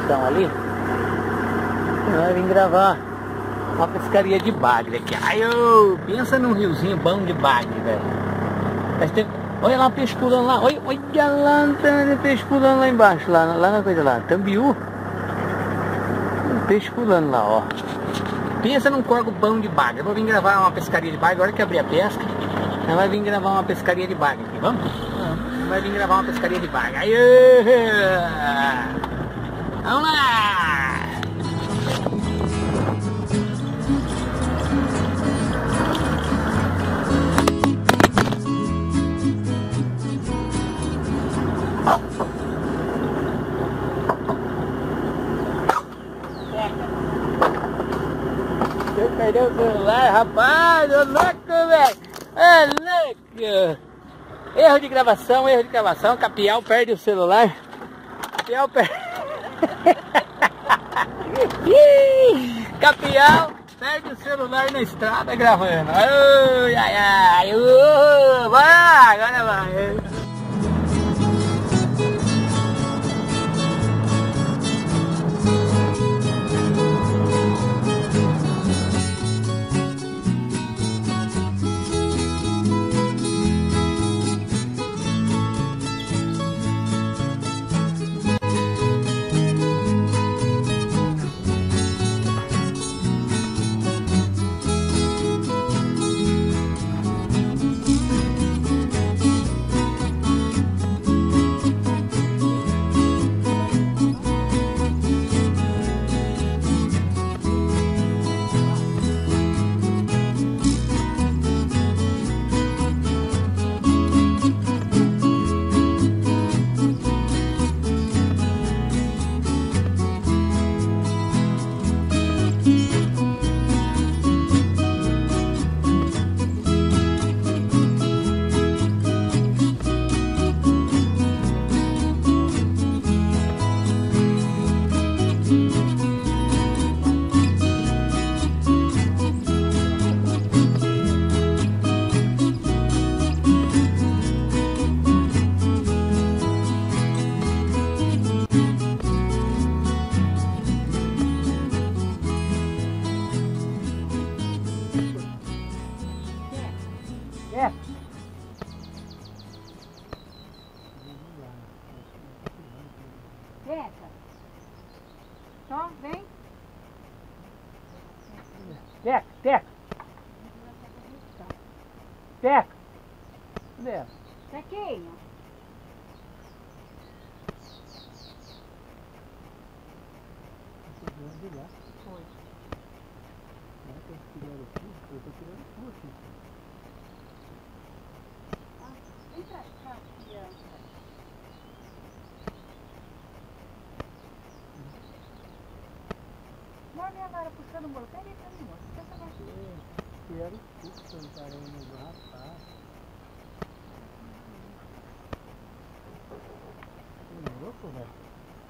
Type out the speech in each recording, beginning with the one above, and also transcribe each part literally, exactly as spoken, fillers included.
gravação ali. Vai vir gravar uma pescaria de bagre aqui. Ai, ô, pensa num riozinho bom de bagre, velho. Tem... Olha lá o peixe pulando lá. Olha, olha lá, tem peixe pulando lá embaixo, lá, lá na coisa lá. Tambiú. Um peixe pulando lá, ó. Pensa num corgo bom de bagre. Eu vou vir gravar uma pescaria de bagre. Agora que abrir a pesca, nós vai vir gravar uma pescaria de bagre aqui, vamos? Vamos. Vai vir gravar uma pescaria de bagre. Aí, vamos lá! Você perdeu o celular, rapaz, ô louco, velho! Ô louco! Erro de gravação, erro de gravação, Capial perde o celular. Capial perde... Capial perde o celular na estrada gravando. Ai, ai, ai, uh, vai, agora vai. É. Teca. Só, vem. Teca, teca. Teca. Cadê ela? Tequinha. Foi. Eu tô tirando aqui, eu tô tirando tudo aqui. Vem pra cá, criança. Não, minha vara puxando o bolo. Pega aí pra mim, moço. Pega pra aqui. Quero tudo cantar aí no rapaz. Que louco, velho.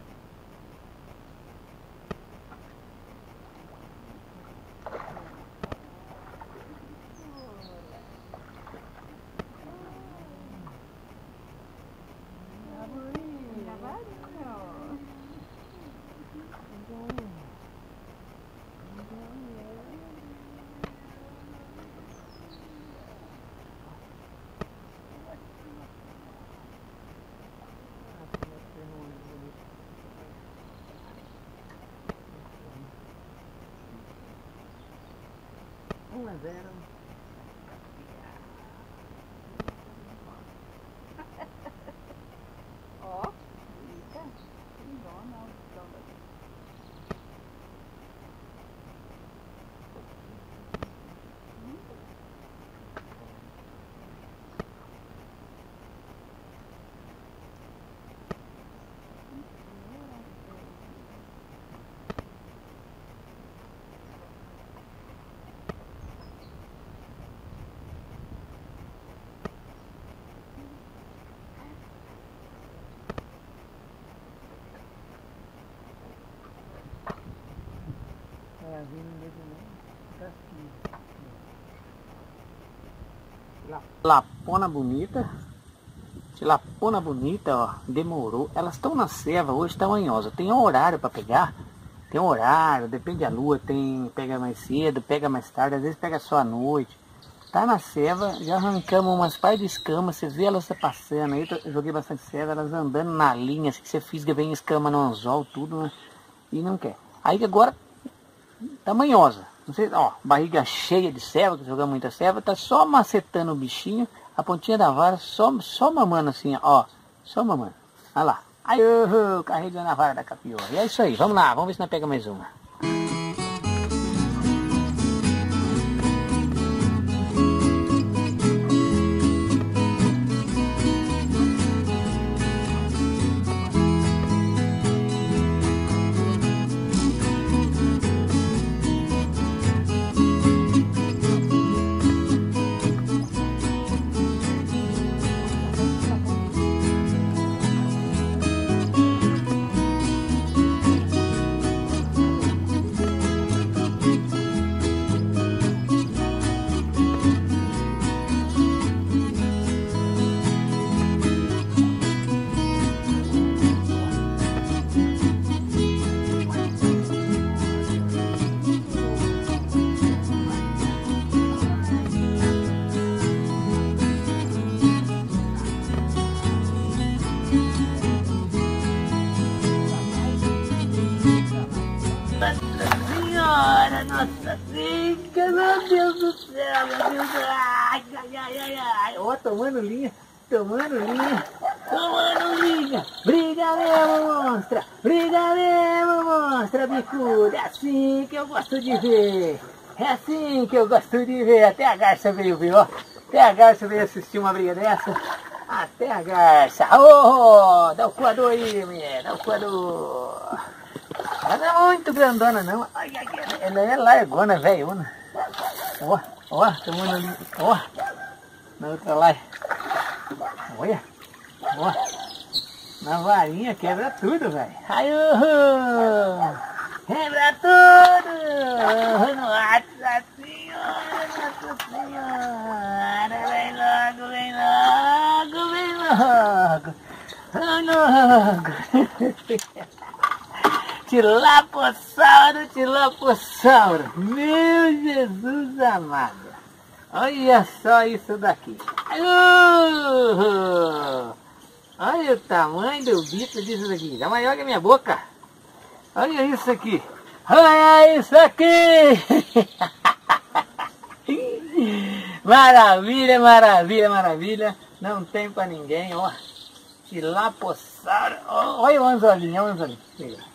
um a zero. Ó, eita, que bom, não. Lapona bonita. Tilapona bonita, ó. Demorou. Elas estão na ceva hoje, tá manhosa. Tem um horário para pegar. Tem um horário, depende da lua. Tem, pega mais cedo, pega mais tarde. Às vezes pega só à noite. Tá na ceva, já arrancamos umas par de escamas. Você vê elas passando aí. Eu joguei bastante ceva, elas andando na linha. Assim que você fisga bem escama no anzol, tudo, né? E não quer. Aí agora tá manhosa. Não sei, ó, barriga cheia de ceva, que jogamos muita ceva, tá só macetando o bichinho, a pontinha da vara, só, só mamando assim, ó, só mamando. Olha lá. Aí, uh, uh, carregando a vara da capiora. E é isso aí, vamos lá, vamos ver se nós pega mais uma. Senhora, nossa fica, meu Deus do céu, meu Deus, ai, ai, ai, ai, ai, ó, tomando linha, tomando linha, tomando linha, briga mesmo, monstra, briga mesmo, monstra, bicuda, é assim que eu gosto de ver, é assim que eu gosto de ver, até a garça veio ver, ó, até a garça veio assistir uma briga dessa, até a garça, ô, oh, dá o coador aí, mulher, dá o coador. Ela não é muito grandona não. Ai, ai, ela é largona, velhona. Ó, ó, tomando ali. Ó, na outra lá. Olha, ó. Na varinha quebra tudo, velho. Ai, uhul. Quebra tudo. Nossa senhora, nossa senhora. Vem logo, vem logo, vem logo. Vem logo. Tilapossauro, tilapossauro, meu Jesus amado, olha só isso daqui, uh, olha o tamanho do bicho disso daqui, tá maior que a minha boca, olha isso aqui, olha isso aqui, maravilha, maravilha, maravilha, não tem pra ninguém, ó, tilapossauro, olha o anzolinho, olha o anzolinho.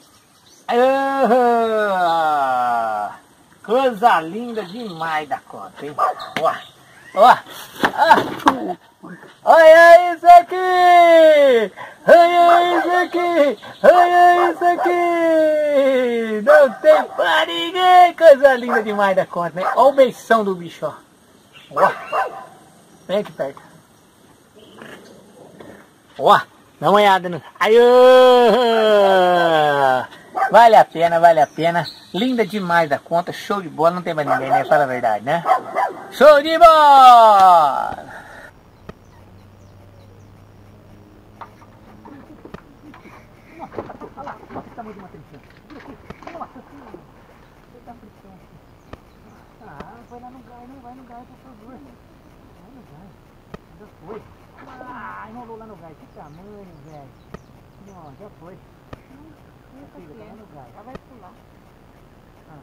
Ah, coisa linda demais da conta, hein? Ó, ó, ah, olha isso aqui! Olha isso aqui! Olha isso aqui! Não tem pra ninguém! Coisa linda demais da conta, hein? Olha o beição do bicho, ó. Ó, vem aqui perto. Ó, dá uma olhada no... Aí, vale a pena, vale a pena. Linda demais da conta, show de bola, não tem mais ninguém, né? Fala a verdade, né? Show de bola! Nossa, olha lá, nossa, tá muito uma atenção. Nossa senhora, você tá frição. Ah, vai lá no gás, não vai no gás, por favor. Vai no gás, já foi. Ah, enrolou lá no gás, que tamanho, velho. Não, já foi. Ela vai pular. Ah.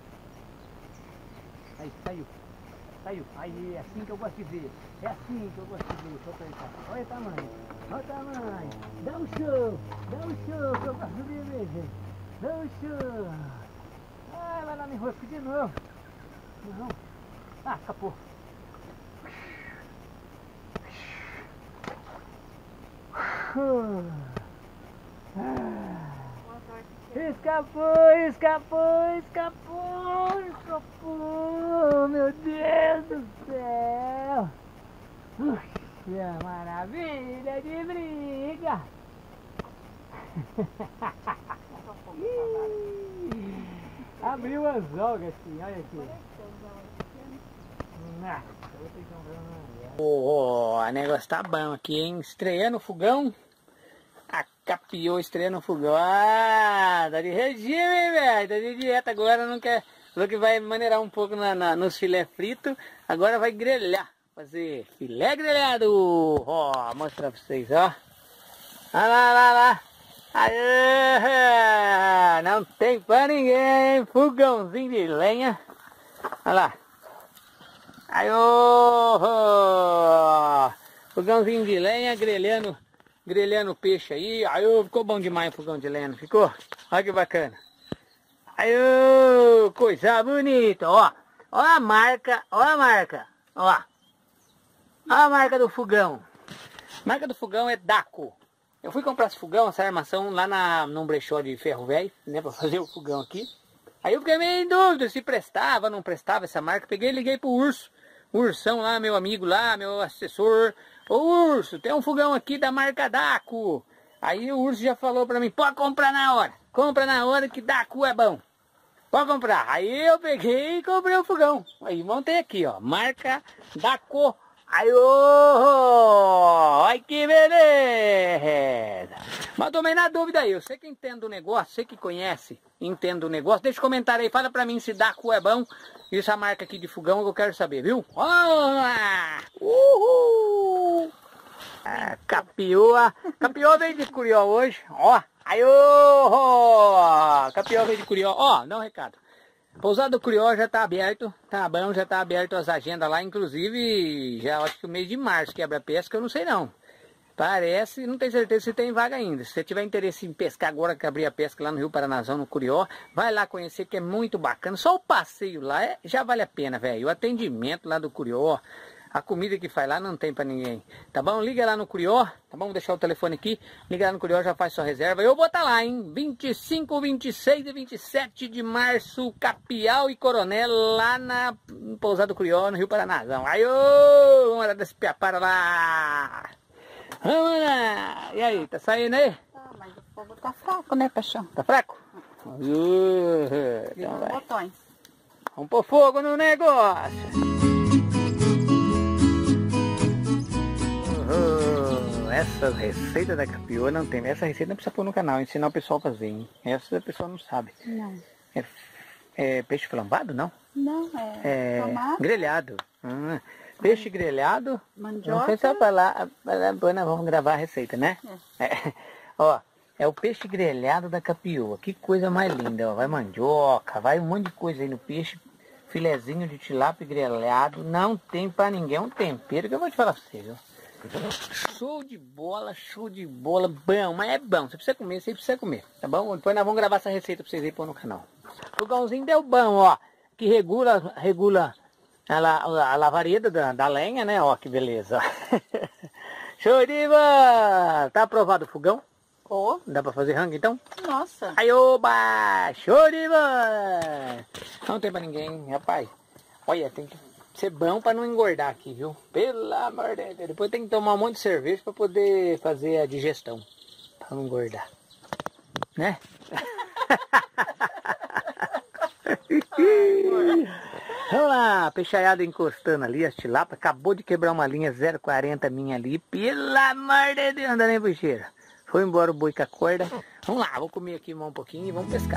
Aí, saiu. Saiu. Aí, é assim que eu gosto de ver. É assim que eu gosto de ver. Deixa eu apertar. Olha o tamanho. Olha o tamanho. Dá um show. Dá um show que eu gosto de ver, gente. Dá um show. Ah, vai lá no enrosco de novo. Não. Ah, escapou. Ah. Escapou, escapou, escapou, escapou, meu Deus do céu. Puxa, maravilha de briga. Abriu o anzol, gatinho, olha aqui. Oh, o negócio tá bom aqui, hein? Estreando o fogão. A Capiô estreando o fogão. Ah, tá de regime, hein, velho? Tá de dieta agora, não quer... Falou que vai maneirar um pouco na, na, nos filé frito. Agora vai grelhar. Fazer filé grelhado. Ó, oh, mostrar pra vocês, ó. Olha lá, lá, lá. Aê, não tem pra ninguém. Fogãozinho de lenha. Olha lá. Aí, oh, oh. Fogãozinho de lenha, grelhando, grelhando peixe aí. Aí, oh, ficou bom demais o fogão de lenha, não ficou? Olha que bacana. Aí, oh, coisa bonita, ó. Ó a marca, ó a marca, ó. Ó a marca do fogão. A marca do fogão é Daco. Eu fui comprar esse fogão, essa armação, lá na, num brechó de ferro velho, né, pra fazer o fogão aqui. Aí eu fiquei meio em dúvida se prestava, não prestava essa marca. Peguei e liguei pro Urso. O Ursão lá, meu amigo lá, meu assessor. Ô Urso, tem um fogão aqui da marca Daco. Aí o Urso já falou pra mim, pode comprar na hora. Compra na hora que Daco é bom. Pode comprar. Aí eu peguei e comprei o fogão. Aí montei aqui, ó. Marca Daco. Aí, ô, ai que beleza. Mas tomei na dúvida aí. Você que entende o negócio, você que conhece, entende o negócio, deixa um comentário aí. Fala pra mim se Daco é bom. E essa marca aqui de fogão eu quero saber, viu? Olá! Uhul! Ah, Capioa. Capioa veio de Curió hoje, ó. Aí, ô! Capioa veio de Curió. Ó, dá um recado. Pousada do Curió já tá aberto, tá bom, já tá aberto as agendas lá, inclusive já acho que o mês de março que abre a pesca, eu não sei não. Parece, não tenho certeza se tem vaga ainda. Se você tiver interesse em pescar agora que abrir a pesca lá no Rio Paranazão, no Curió, vai lá conhecer que é muito bacana. Só o passeio lá é, já vale a pena, velho. O atendimento lá do Curió, a comida que faz lá não tem pra ninguém. Tá bom? Liga lá no Curió, tá bom? Vou deixar o telefone aqui. Liga lá no Curió, já faz sua reserva. Eu vou estar lá, hein? vinte e cinco, vinte e seis e vinte e sete de março, Capial e Coronel, lá na Pousada do Curió, no Rio Paranazão. Aí, ô! Vamos lá desse piapara lá! Vamos lá! E aí, tá saindo aí? Tá, mas o fogo tá fraco, né, Paixão? Tá fraco? Uh, então vai. Botões. Vamos pôr fogo no negócio! Uh, essas receitas da Capioa não tem. Essa receita não precisa pôr no canal, ensinar o pessoal a fazer, hein? Essa a pessoa não sabe. Não. É, é peixe flambado, não? Não, é, É tomate, grelhado. Hum, peixe grelhado. mandioca. Não sei só falar, nós vamos gravar a receita, né? É. É. Ó, é o peixe grelhado da Capioa. Que coisa mais linda, ó. Vai mandioca, vai um monte de coisa aí no peixe. Filezinho de tilápia grelhado. Não tem pra ninguém. É um tempero que eu vou te falar pra vocês, ó. Show de bola, show de bola. Bom, mas é bom. Você precisa comer, você precisa comer. Tá bom? Depois nós vamos gravar essa receita pra vocês aí pôr no canal. O fogãozinho deu bom, ó. Que regula, regula a, a, a lavareda da, da lenha, né? Ó, que beleza. Show de bola. Tá aprovado o fogão? Ó, Dá pra fazer rango então? nossa. Aí, oba! Show de bola! Não tem pra ninguém, rapaz. Olha, tem que ser bom pra não engordar aqui, viu? Pelo amor de Deus. Depois tem que tomar um monte de cerveja pra poder fazer a digestão. Pra não engordar. Né? Vamos lá, peixaiada encostando ali, as tilápias. Acabou de quebrar uma linha zero quarenta minha ali. Pelo amor de Deus, anda nem puxeira. Foi embora o boi com a corda. Vamos lá, vou comer aqui um pouquinho e vamos pescar.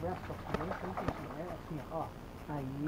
olha só, nem tem peixe, né? Assim, ó, aí.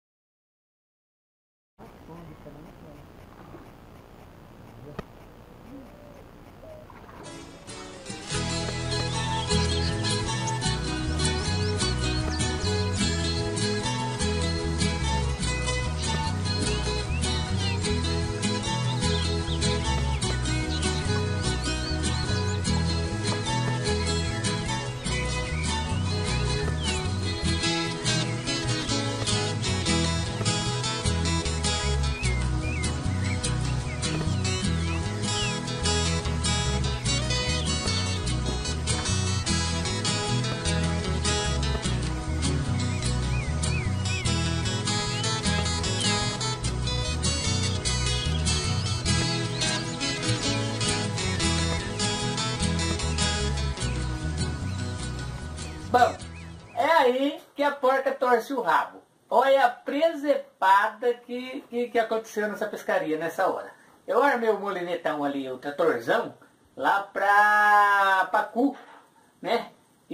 Bom, é aí que a porca torce o rabo. Olha a presepada que, que, que aconteceu nessa pescaria nessa hora. Eu armei o molinetão ali, o tratorzão, lá pra Pacu, né?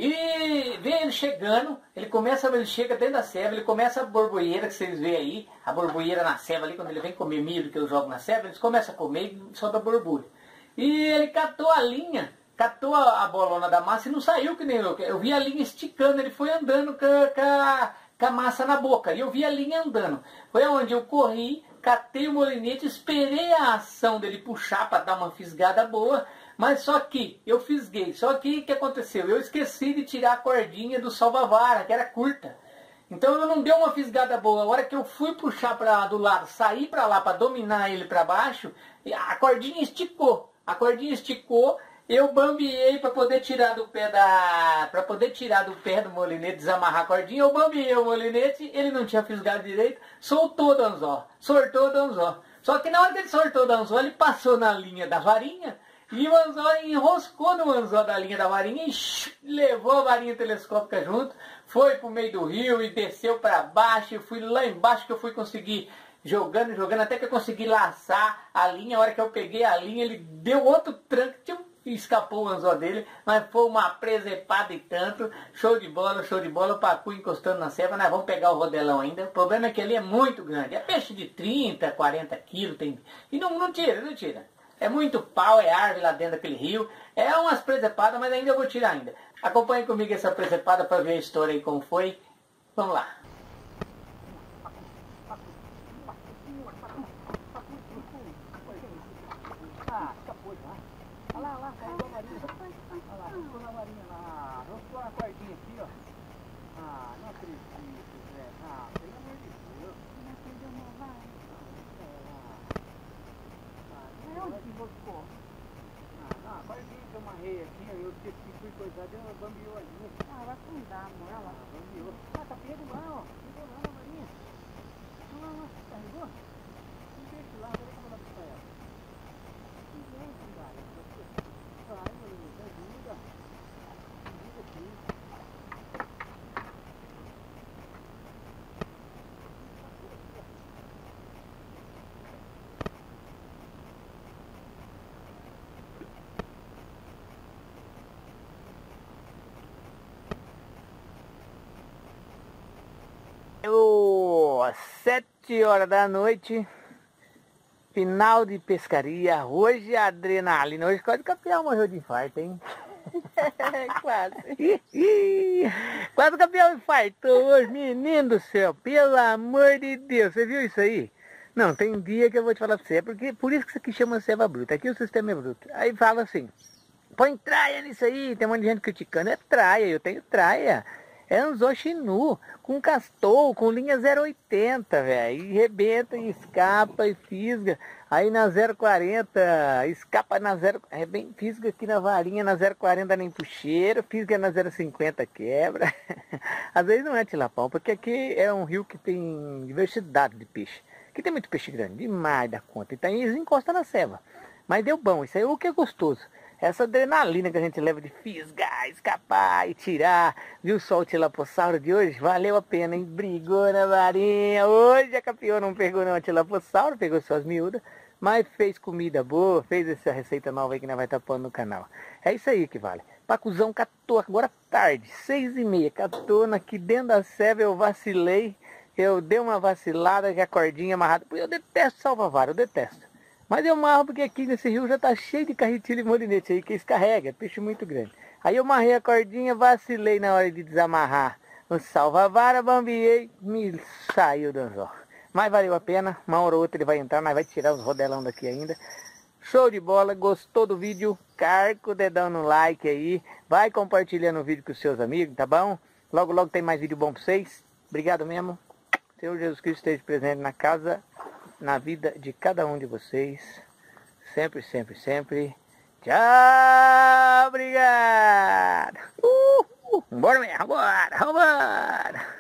E vem ele chegando, ele começa, ele chega dentro da ceva, ele começa a borboeira que vocês veem aí, a borboeira na ceva ali, quando ele vem comer milho que eu jogo na ceva, eles começam a comer e sobe a borbulha. E ele catou a linha, catou a bolona da massa e não saiu que nem louco. Eu vi a linha esticando, ele foi andando com a, com a, com a massa na boca. E eu vi a linha andando. Foi onde eu corri, catei o molinete, esperei a ação dele puxar para dar uma fisgada boa. Mas só que eu fisguei. Só que o que aconteceu? Eu esqueci de tirar a cordinha do salva-vara, que era curta. Então eu não dei uma fisgada boa. A hora que eu fui puxar pra, do lado, sair para lá para dominar ele para baixo, a cordinha esticou. A cordinha esticou. Eu bambiei para poder tirar do pé da, para poder tirar do pé do molinete, desamarrar a cordinha. Eu bambiei o molinete, ele não tinha fisgado direito, soltou o anzol, sortou o anzol. Só que na hora que ele sortou o anzol, ele passou na linha da varinha e o anzol enroscou no anzol da linha da varinha e shh, levou a varinha telescópica junto, foi pro meio do rio e desceu para baixo. Eu fui lá embaixo que eu fui conseguir jogando, jogando, até que eu consegui laçar a linha. A hora que eu peguei a linha, ele deu outro tranco, tchum, escapou o anzol dele, mas foi uma presepada e tanto. Show de bola, show de bola. O pacu encostando na ceva. Nós vamos pegar o rodelão ainda. O problema é que ele é muito grande. É peixe de trinta, quarenta quilos. Tem... E não, não tira, não tira. É muito pau, é árvore lá dentro daquele rio. É umas presepadas, mas ainda eu vou tirar ainda. Acompanhe comigo essa presepada para ver a história aí como foi. Vamos lá. Ah, escapou já. Olha lá, olha lá, caiu a varinha. Olha lá, roscou na varinha lá. Roscou na cordinha aqui, ó. Ah, não acredito, velho. Ah, pelo amor de Deus. Não acendeu uma vara. Ah, onde que roscou? Ah, não, a cordinha que eu amarrei aqui, eu esqueci, fui coisado, eu bambiou ali. Ah, vai afundar, amor. Olha lá, bambiou. Ah, tá pego lá, ó. Pegou lá na varinha. Olha lá, lá, carregou? Não deixa lá, agora como ela buscar ela. Ai, meu Deus, ajuda. Ajuda aqui. Oh, sete horas da noite. Final de pescaria, hoje a adrenalina, hoje quase o campeão morreu de infarto, hein? Quase. Quase o campeão infartou hoje, menino do céu, pelo amor de Deus, você viu isso aí? Não, tem dia que eu vou te falar pra você, é porque, por isso que isso aqui chama ceva bruta, aqui o sistema é bruto. Aí fala assim, põe traia nisso aí, tem um monte de gente criticando, é traia, eu tenho traia. É anzol chinu, com castor, com linha zero oitenta, velho. E rebenta, e escapa, e fisga. Aí na zero quarenta, escapa na zero... É bem, fisga aqui na varinha, na zero quarenta nem puxeiro, fisga na zero cinquenta quebra. Às vezes não é tilapão, porque aqui é um rio que tem diversidade de peixe. Aqui tem muito peixe grande, demais da conta. Então eles encostam na ceva. Mas deu bom, isso aí é o que é gostoso. Essa adrenalina que a gente leva de fisgar, escapar e tirar. Viu só o tilapossauro de hoje? Valeu a pena, hein? Brigou na varinha. Hoje a campeã não pegou não a tilapossauro, pegou suas miúdas. mas fez comida boa, fez essa receita nova aí que nós vai estar pondo no canal. É isso aí que vale. Pacuzão catou agora tarde, seis e meia, catou aqui dentro da ceva, eu vacilei, eu dei uma vacilada que a cordinha amarrada, eu detesto salva-vara, eu detesto. Mas eu amarro porque aqui nesse rio já tá cheio de carretilha e molinete aí que eles carregam, peixe muito grande. Aí eu amarrei a cordinha, vacilei na hora de desamarrar o salva-vara, bambiei, me saiu do anzol. Mas valeu a pena, uma hora ou outra ele vai entrar, mas vai tirar os rodelão daqui ainda. Show de bola, gostou do vídeo? Carca o dedão no like aí, vai compartilhando o vídeo com os seus amigos, tá bom? Logo, logo tem mais vídeo bom pra vocês. Obrigado mesmo. Senhor Jesus Cristo esteja presente na casa, na vida de cada um de vocês. Sempre, sempre, sempre. Tchau, obrigado. Uh, uh, bora mesmo, bora, bora.